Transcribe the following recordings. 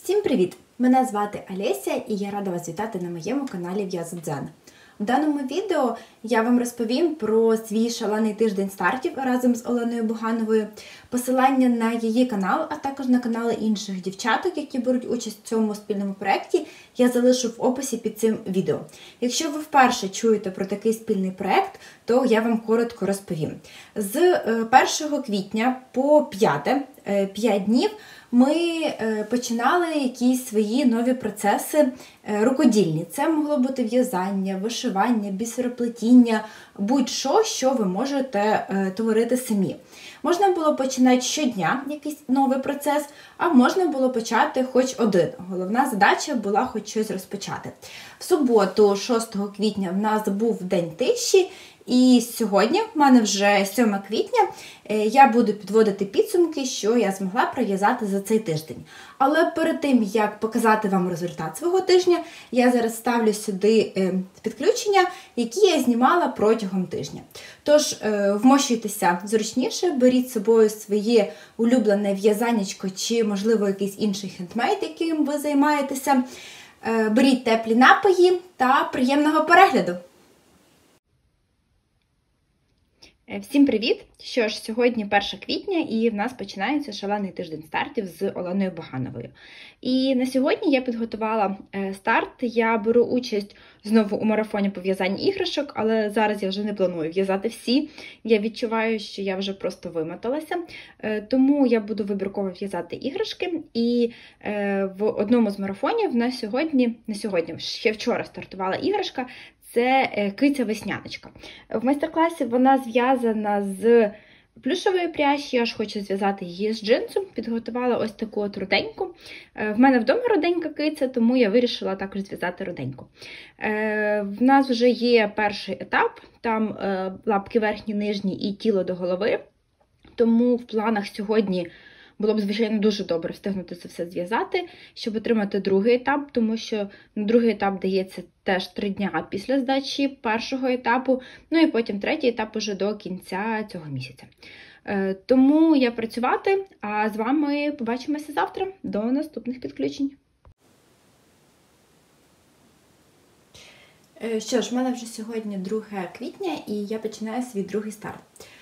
Всім привіт! Мене звати Олеся і я рада вас вітати на моєму каналі В'язодзен. В даному відео я вам розповім про свій шалений тиждень стартів разом з Оленою Бугановою, посилання на її канал, а також на канали інших дівчаток, які беруть участь в цьому спільному проєкті, я залишу в описі під цим відео. Якщо ви вперше чуєте про такий спільний проєкт, то я вам коротко розповім. З 1 квітня по 5 днів ми починали якісь свої нові процеси рукодільні. Це могло бути в'язання, вишивання, бісероплетіння, будь-що, що ви можете творити самі. Можна було починати щодня якийсь новий процес, а можна було почати хоч один. Головна задача була хоч щось розпочати. В суботу, 6 квітня, в нас був День тиші, і сьогодні, в мене вже 7 квітня, я буду підводити підсумки, що я змогла пров'язати за цей тиждень. Але перед тим, як показати вам результат свого тижня, я зараз ставлю сюди підключення, які я знімала протягом тижня. Тож, вмощуйтеся зручніше, беріть з собою своє улюблене в'язанечко чи, можливо, якийсь інший хендмейд, яким ви займаєтеся. Беріть теплі напої та приємного перегляду! Всім привіт! Що ж, сьогодні 1 квітня і в нас починається шалений тиждень стартів з Оленою Бугановою. І на сьогодні я підготувала старт. Я беру участь знову у марафоні по в'язанню іграшок, але зараз я вже не планую в'язати всі. Я відчуваю, що я вже просто вимоталася. Тому я буду вибірково в'язати іграшки. І в одному з марафонів ще вчора стартувала іграшка. Це киця-весняночка. В майстер-класі вона зв'язана з плюшової пряжі, я ж хочу зв'язати її з джинсу. Підготувала ось таку от руденьку. В мене вдома руденька киця, тому я вирішила також зв'язати руденьку. В нас вже є перший етап, там лапки верхні, нижні і тіло до голови. Тому в планах сьогодні було б, звичайно, дуже добре встигнути це все зв'язати, щоб отримати другий етап, тому що на другий етап дається теж 3 дня після здачі першого етапу, ну і потім третій етап уже до кінця цього місяця. Тому я працювати, а з вами побачимося завтра. До наступних підключень. Що ж, в мене вже сьогодні 2 квітня і я починаю свій другий старт.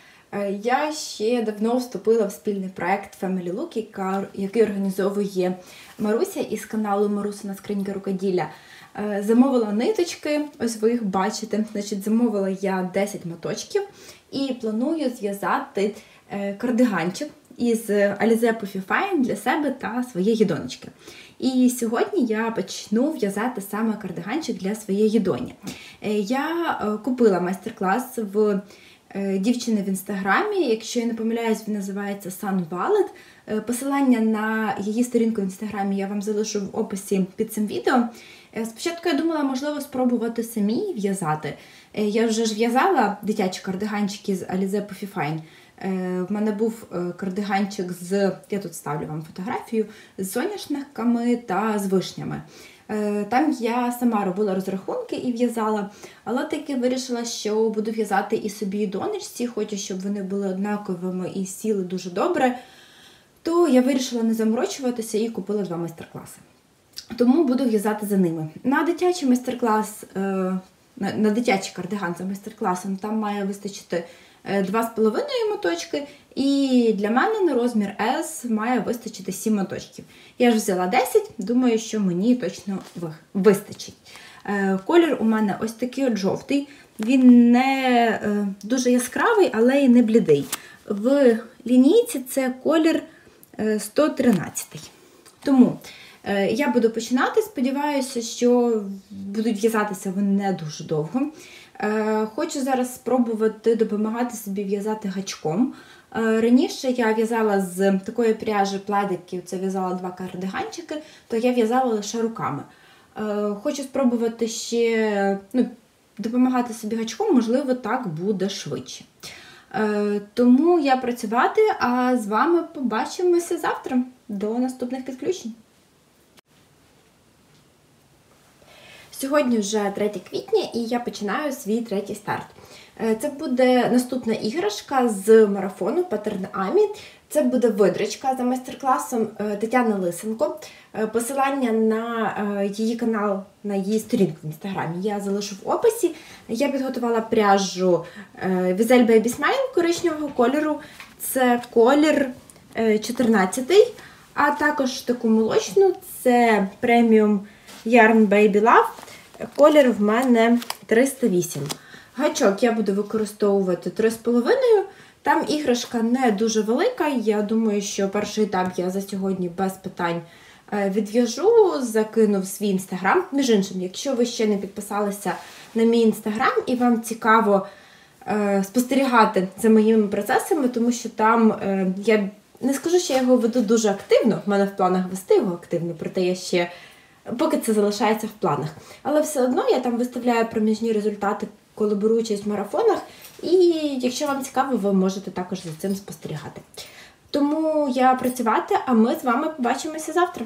Я ще давно вступила в спільний проект Family Look, який організовує Маруся із каналу Марусина скринька рукоділля. Замовила ниточки, ось ви їх бачите. Значить, замовила я 10 моточків і планую зв'язати кардиганчик із Alize Puffy Fine для себе та своєї донечки. І сьогодні я почну в'язати саме кардиганчик для своєї доні. Я купила майстер-клас в дівчини в інстаграмі, якщо я не помиляюсь, він називається Sun Ballet. Посилання на її сторінку в інстаграмі я вам залишу в описі під цим відео. Спочатку я думала, можливо, спробувати самі в'язати. Я вже ж в'язала дитячі кардиганчики з Alize Puffy Fine. В мене був кардиганчик я тут ставлю вам фотографію, з соняшниками та з вишнями. Там я сама робила розрахунки і в'язала, але таки вирішила, що буду в'язати і собі, і донечці, хочу, щоб вони були однаковими і сіли дуже добре, то я вирішила не заморочуватися і купила 2 майстер-класи. Тому буду в'язати за ними. На дитячий майстер-клас, на дитячий кардиган за майстер-класом там має вистачити 2,5 моточки, і для мене на розмір S має вистачити 7 моточків. Я ж взяла 10, думаю, що мені точно вистачить. Колір у мене ось такий от жовтий, він не дуже яскравий, але і не блідий. В лінійці це колір 113. Тому я буду починати, сподіваюся, що будуть в'язатися вони не дуже довго. Хочу зараз спробувати допомагати собі в'язати гачком. Раніше я в'язала з такої пряжі пледиків, це в'язала 2 кардиганчики, то я в'язала лише руками. Хочу спробувати ще допомагати собі гачком, можливо, так буде швидше. Тому я працювати, а з вами побачимося завтра. До наступних підключень. Сьогодні вже 3 квітня і я починаю свій третій старт. Це буде наступна іграшка з марафону Pattern Ami. Це буде видричка за майстер-класом Тетяни Лисенко. Посилання на її канал, на її сторінку в інстаграмі я залишу в описі. Я підготувала пряжу Візель Baby Smile коричневого кольору. Це колір 14, а також таку молочну, це преміум Yarn Baby Love. Колір в мене 308. Гачок я буду використовувати 3,5. Там іграшка не дуже велика. Я думаю, що перший етап я за сьогодні без питань відв'яжу, закину в свій інстаграм. Між іншим, якщо ви ще не підписалися на мій інстаграм і вам цікаво спостерігати за моїми процесами, тому що там я не скажу, що я його веду дуже активно, в мене в планах вести його активно, проте я ще поки це залишається в планах. Але все одно я там виставляю проміжні результати, коли беру участь в марафонах, і якщо вам цікаво, ви можете також за цим спостерігати. Тому я працювати, а ми з вами побачимося завтра.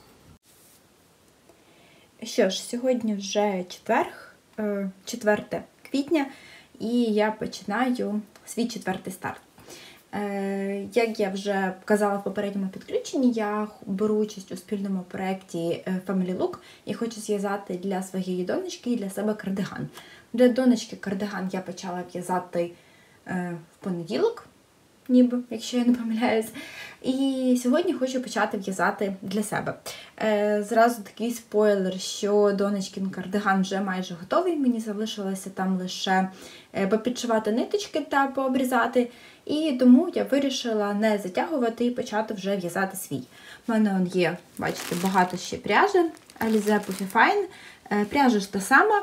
Що ж, сьогодні вже четверг, 4 квітня, і я починаю свій 4-й старт. Як я вже показала в попередньому підключенні, я беру участь у спільному проєкті Family Look і хочу зв'язати для своєї донечки і для себе кардиган. Для донечки кардиган я почала в'язати в понеділок, ніби, якщо я не помиляюсь. І сьогодні хочу почати в'язати для себе. Зразу такий спойлер, що донечкин кардиган вже майже готовий. Мені залишилося там лише попідшивати ниточки та пообрізати. І тому я вирішила не затягувати і почати вже в'язати свій. У мене є, бачите, багато ще пряжі. Alize Puffy Fine. Пряжа ж та сама.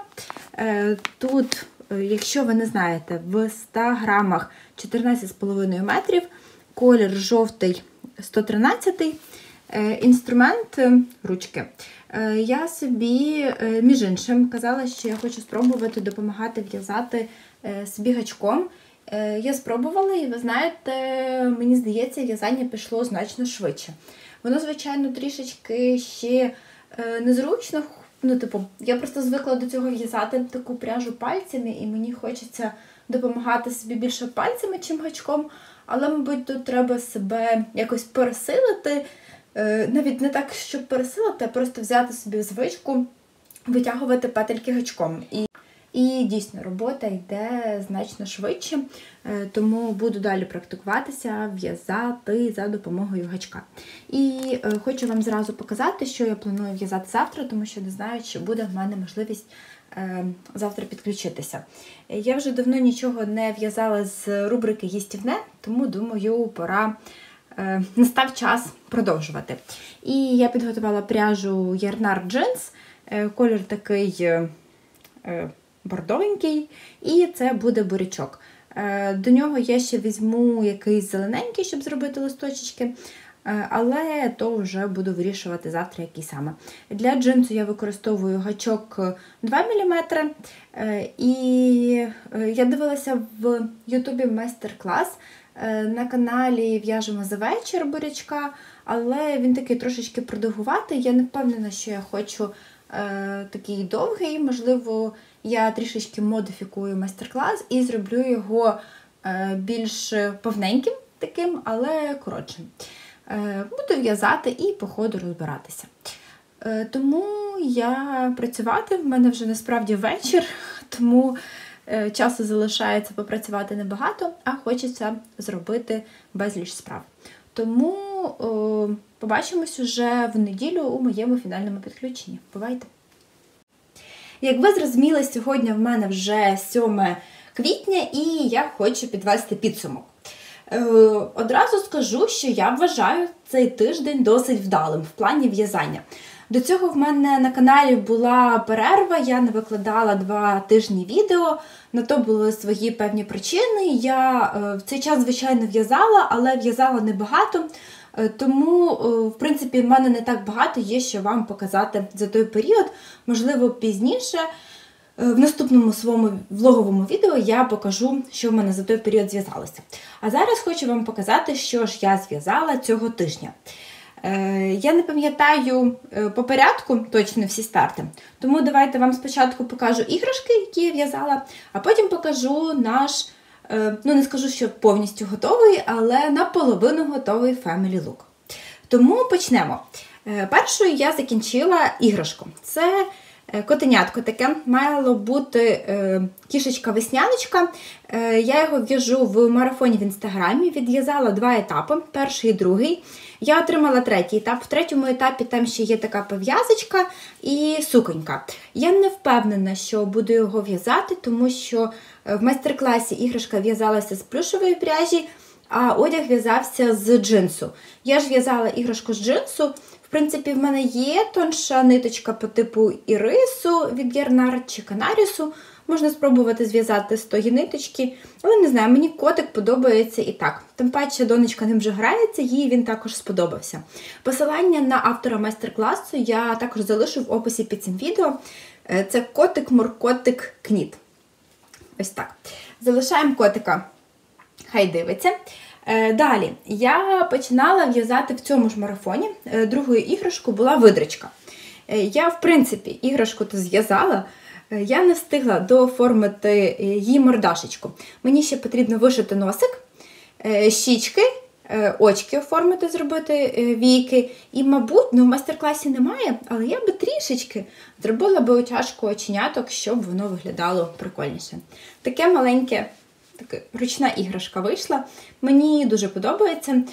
Тут, якщо ви не знаєте, в 100 грамах 14,5 метрів, колір жовтий 113, інструмент ручки. Я собі, між іншим, казала, що я хочу спробувати допомагати в'язати собі гачком. Я спробувала, і ви знаєте, мені здається, в'язання пішло значно швидше. Воно, звичайно, трішечки ще незручно. Я просто звикла до цього в'язати таку пряжу пальцями, і мені хочеться допомагати собі більше пальцями, чим гачком. Але, мабуть, тут треба себе якось пересилити. Навіть не так, щоб пересилити, а просто взяти собі звичку, витягувати петельки гачком. І дійсно, робота йде значно швидше, тому буду далі практикуватися, в'язати за допомогою гачка. І хочу вам зразу показати, що я планую в'язати завтра, тому що не знаю, чи буде в мене можливість завтра підключитися. Я вже давно нічого не в'язала з рубрики «Їстівне», тому, думаю, пора, настав час продовжувати. І я підготувала пряжу Yarnart Jeans, колір такий бордовенький, і це буде бурячок. До нього я ще візьму якийсь зелененький, щоб зробити листочки, але то вже буду вирішувати завтра, який саме. Для джинсу я використовую гачок 2 мм, і я дивилася в Ютубі майстер-клас, на каналі «В'яжемо за вечір» бурячка, але він такий трошечки продовгуватий, я не впевнена, що я хочу такий довгий, можливо, я трішечки модифікую майстер-клас і зроблю його більш повненьким таким, але коротшим. Буду в'язати і по ходу розбиратися. Тому я працювати, в мене вже насправді вечір, тому часу залишається попрацювати небагато, а хочеться зробити безліч справ. Тому побачимось уже в неділю у моєму фінальному підключенні. Бувайте! Як ви зрозуміли, сьогодні в мене вже 7 квітня і я хочу підвести підсумок. Одразу скажу, що я вважаю цей тиждень досить вдалим в плані в'язання. До цього в мене на каналі була перерва, я не викладала 2 тижні відео, на то були свої певні причини. Я в цей час, звичайно, в'язала, але в'язала небагато, тому, в принципі, в мене не так багато є, що вам показати за той період. Можливо, пізніше, в наступному своєму влоговому відео я покажу, що в мене за той період зв'язалося. А зараз хочу вам показати, що ж я зв'язала цього тижня. Я не пам'ятаю по порядку точно всі старти, тому давайте вам спочатку покажу іграшки, які я в'язала, а потім покажу наш, ну не скажу, що повністю готовий, але наполовину готовий Family Look. Тому почнемо. Першою я закінчила іграшку. Це котенятко таке, мало бути кішечка-весняночка. Я його в'яжу в марафоні в інстаграмі, відв'язала 2 етапи, перший і другий. Я отримала 3-й етап. В 3-му етапі там ще є така пов'язочка і суконька. Я не впевнена, що буду його в'язати, тому що в майстер-класі іграшка в'язалася з плюшової пряжі, а одяг в'язався з джинсу. Я ж в'язала іграшку з джинсу. В принципі, в мене є тонша ниточка по типу ірису від Ярнар чи Канарісу. Можна спробувати зв'язати з тої ниточки. Але не знаю, мені котик подобається і так. Тим паче донечка ним вже грається, їй він також сподобався. Посилання на автора майстер-класу я також залишу в описі під цим відео. Це котик-моркотик Кніт. Ось так. Залишаємо котика. Хай дивиться. Далі, я починала в'язати в цьому ж марафоні. Другою іграшкою була видричка. Я, в принципі, іграшку-то зв'язала, я не встигла дооформити її мордашечку. Мені ще потрібно вишити носик, щічки, очки оформити, зробити війки. І, мабуть, в майстер-класі немає, але я би трішечки зробила би утяжку оченяток, щоб воно виглядало прикольніше. Таке маленьке, така ручна іграшка вийшла. Мені дуже подобається.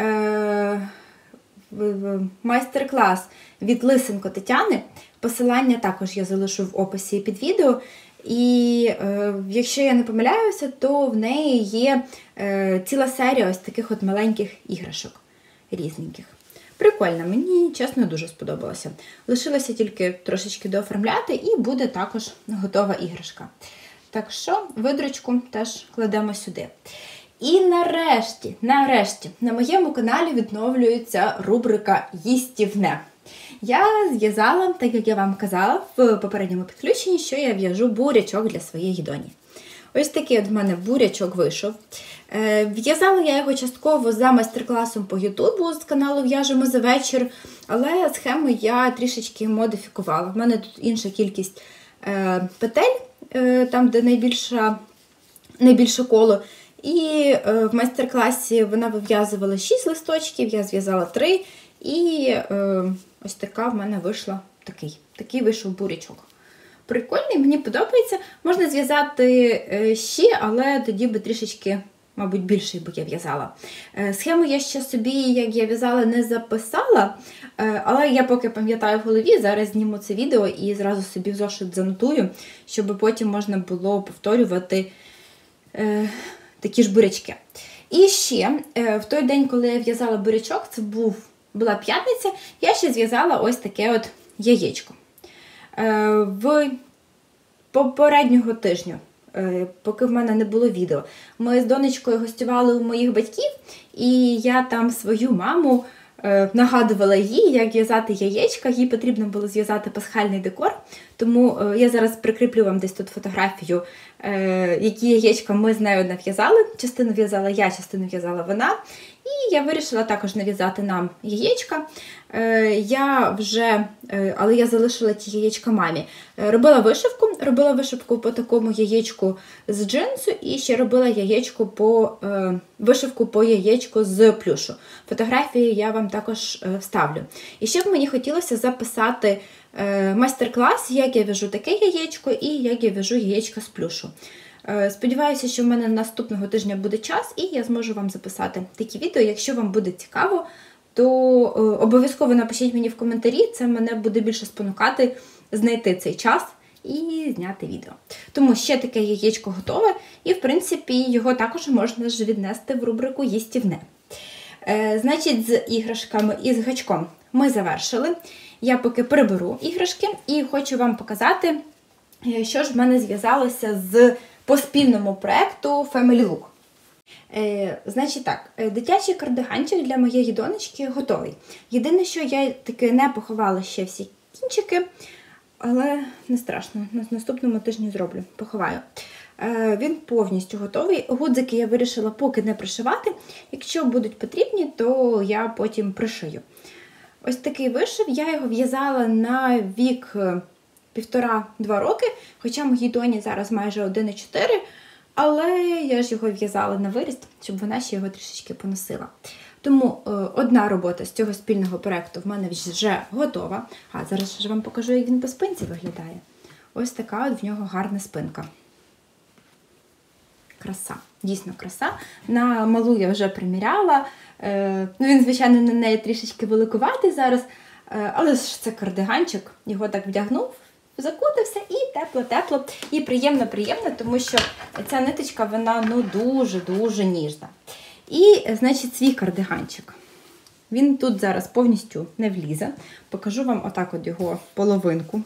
Майстер-клас від Лисенко Тетяни. Посилання також я залишу в описі під відео. І якщо я не помиляюся, то в неї є ціла серія ось таких от маленьких іграшок різненьких. Прикольно, мені, чесно, дуже сподобалося. Лишилося тільки трошечки дооформляти і буде також готова іграшка. Так що видручку теж кладемо сюди. І нарешті, на моєму каналі відновлюється рубрика «Їстівне». Я зв'язала, так як я вам казала в попередньому підключенні, що я в'яжу бурячок для своєї доні. Ось такий от в мене бурячок вийшов. В'язала я його частково за майстер-класом по Ютубу з каналу «В'яжемо за вечір», але схему я трішечки модифікувала. В мене тут інша кількість петель, там де найбільше коло. І в майстер-класі вона вив'язувала 6 листочків, я зв'язала 3. І ось така в мене вийшла, такий вийшов бурячок. Прикольний, мені подобається. Можна зв'язати ще, але тоді би трішечки, мабуть, більший би я в'язала. Схему я ще собі, як я в'язала, не записала, але я поки пам'ятаю в голові, зараз зніму це відео і зразу собі в зошит занотую, щоб потім можна було повторювати такі ж бурячки. І ще в той день, коли я в'язала бурячок, це була п'ятниця, я ще зв'язала ось таке от яєчко. В попереднього тижня, поки в мене не було відео, ми з донечкою гостювали у моїх батьків, і я там свою маму нагадувала їй, як в'язати яєчка, їй потрібно було зв'язати пасхальний декор, тому я зараз прикріплю вам десь тут фотографію, які яєчка ми з нею нав'язали. Частину в'язала я, частину в'язала вона. І я вирішила також нав'язати нам яєчка. Але я залишила ті яєчка мамі. Робила вишивку по такому яєчку з джинсу і ще робила вишивку по яєчку з плюшу. Фотографії я вам також вставлю. І ще б мені хотілося записати майстер-клас, як я в'яжу таке яєчко і як я в'яжу яєчко з плюшу. Сподіваюся, що в мене наступного тижня буде час і я зможу вам записати такі відео. Якщо вам буде цікаво, то обов'язково напишіть мені в коментарі, це мене буде більше спонукати знайти цей час і зняти відео. Тому ще таке яєчко готове і, в принципі, його також можна ж віднести в рубрику «Їстівне». Значить, з іграшками і з гачком ми завершили. Я поки приберу іграшки і хочу вам показати, що ж в мене зв'язалося по спільному проєкту Family Look. Значить так, дитячий кардиганчик для моєї донечки готовий. Єдине, що я таки не поховала ще всі кінчики, але не страшно, на наступному тижні зроблю, поховаю. Він повністю готовий. Гудзики я вирішила поки не пришивати. Якщо будуть потрібні, то я потім пришию. Ось такий вишив. Я його в'язала на вік 1,5-2 роки, хоча моїй доні зараз майже 1,4, але я ж його в'язала на виріст, щоб вона ще його трішечки поносила. Тому одна робота з цього спільного проєкту в мене вже готова. Зараз ж вам покажу, як він по спинці виглядає. Ось така от в нього гарна спинка. Краса, дійсно краса. На малу я вже приміряла. Він, звичайно, на неї трішечки великуватий зараз, але ж це кардиганчик. Його так вдягнув, закутався і тепло-тепло, і приємно-приємно, тому що ця ниточка, вона дуже-дуже ніжна. І, значить, свій кардиганчик. Він тут зараз повністю не влізе. Покажу вам отак от його половинку.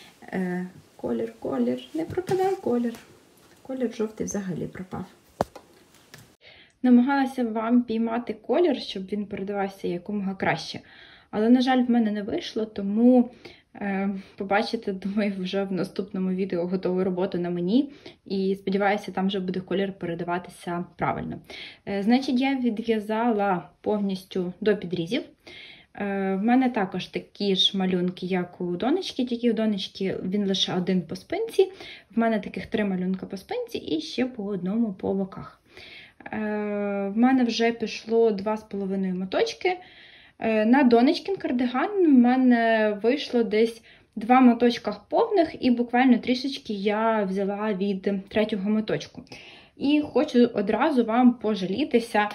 Колір, не пропадає колір. Колір жовтий взагалі пропав. Намагалася вам піймати колір, щоб він передавався якомога краще. Але, на жаль, в мене не вийшло, тому побачите, думаю, вже в наступному відео готову роботу на мені. І сподіваюся, там вже буде колір передаватися правильно. Значить, я відв'язала повністю до підрізів. В мене також такі ж малюнки, як у донечки, тільки у донечки він лише один по спинці. В мене таких 3 малюнка по спинці і ще по одному по боках. В мене вже пішло 2,5 моточки. На донечкин кардиган в мене вийшло десь 2 моточка повних, і буквально трішечки я взяла від 3-го моточку. І хочу одразу вам пожалітися.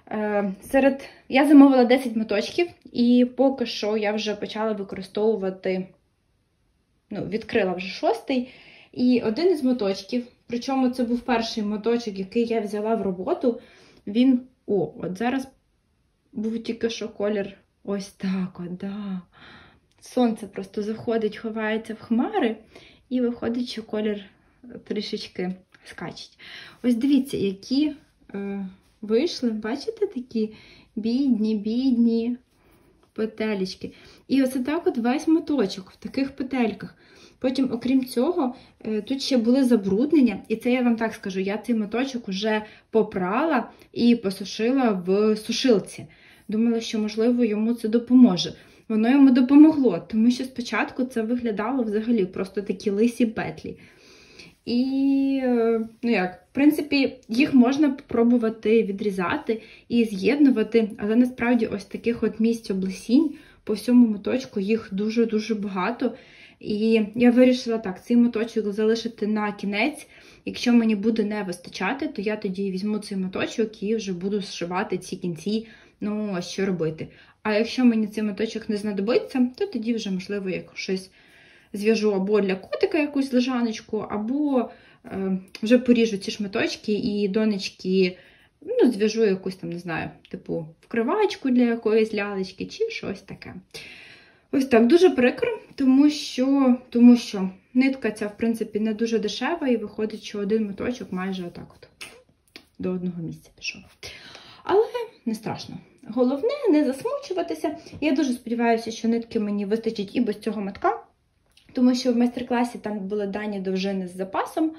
Я замовила 10 моточків, і поки що я вже почала використовувати, відкрила вже 6-й, і один із моточків, причому це був перший моточок, який я взяла в роботу, він, от зараз був тільки що колір ось так от, да. Сонце просто заходить, ховається в хмари, і виходить, що колір трішечки скачить. Ось дивіться, які вийшли, бачите, такі бідні петелечки. І ось так от весь моточок в таких петельках. Потім, окрім цього, тут ще були забруднення, і це я вам так скажу, я цей моточок вже попрала і посушила в сушилці. Думала, що, можливо, йому це допоможе. Воно йому допомогло, тому що спочатку це виглядало взагалі просто такі лисі петлі. І, в принципі, їх можна спробувати відрізати і з'єднувати, але насправді ось таких от місць облесінь по всьому моточку їх дуже-дуже багато. І я вирішила так, цей моточок залишити на кінець. Якщо мені буде не вистачати, то я тоді візьму цей моточок і вже буду зшивати ці кінці, що робити. А якщо мені цей моточок не знадобиться, то тоді вже, можливо, щось зв'яжу або для котика якусь лежаночку, або вже поріжу ці шматочки і донечки, зв'яжу якусь там, не знаю, типу вкривачку для якоїсь лялечки чи щось таке. Ось так, дуже прикро, тому що нитка ця, в принципі, не дуже дешева, і виходить, що один моточок майже отак от до одного місця пішов. Але не страшно. Головне не засмучуватися. Я дуже сподіваюся, що нитки мені вистачить і без цього мотка, тому що в майстер-класі там були дані довжини з запасом.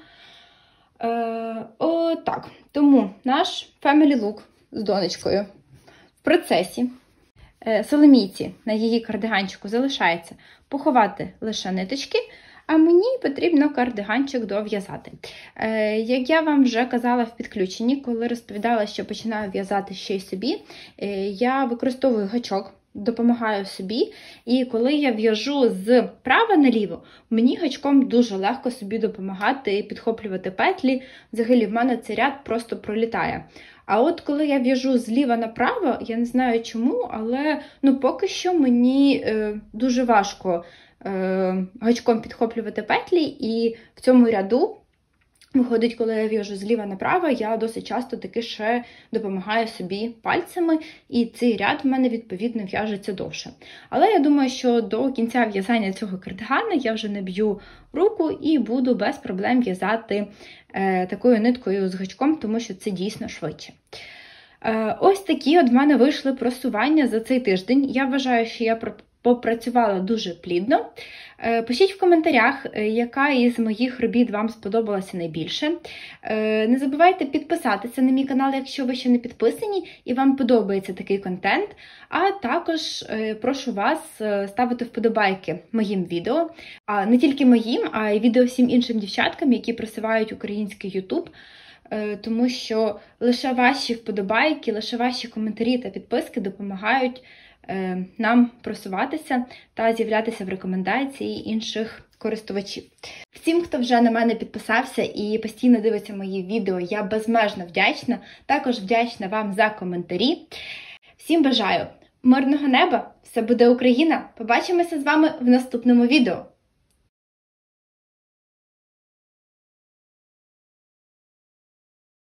Отак. Тому наш family look з донечкою в процесі. Соломійці на її кардиганчику залишається поховати лише ниточки, а мені потрібно кардиганчик дов'язати. Як я вам вже казала в підключенні, коли розповідала, що починаю в'язати ще й собі, я використовую гачок, допомагаю собі, і коли я в'яжу з права наліво, мені гачком дуже легко собі допомагати підхоплювати петлі. Взагалі, в мене цей ряд просто пролітає. А от коли я в'яжу зліва направо, я не знаю чому, але поки що мені дуже важко гачком підхоплювати петлі, і в цьому ряду, виходить, коли я в'яжу зліва направо, я досить часто таки ще допомагаю собі пальцями, і цей ряд в мене, відповідно, в'яжеться довше. Але я думаю, що до кінця в'язання цього кардигана я вже не б'ю руку і буду без проблем в'язати такою ниткою з гачком, тому що це дійсно швидше. Ось такі от в мене вийшли просування за цей тиждень. Я вважаю, що я попрацювала дуже плідно. Пишіть в коментарях, яка із моїх робіт вам сподобалася найбільше. Не забувайте підписатися на мій канал, якщо ви ще не підписані і вам подобається такий контент. А також прошу вас ставити вподобайки моїм відео. Не тільки моїм, а й відео всім іншим дівчаткам, які просувають український YouTube. Тому що лише ваші вподобайки, лише ваші коментарі та підписки допомагають нам просуватися та з'являтися в рекомендації інших користувачів. Всім, хто вже на мене підписався і постійно дивиться мої відео, я безмежно вдячна. Також вдячна вам за коментарі. Всім бажаю мирного неба! Все буде Україна! Побачимося з вами в наступному відео!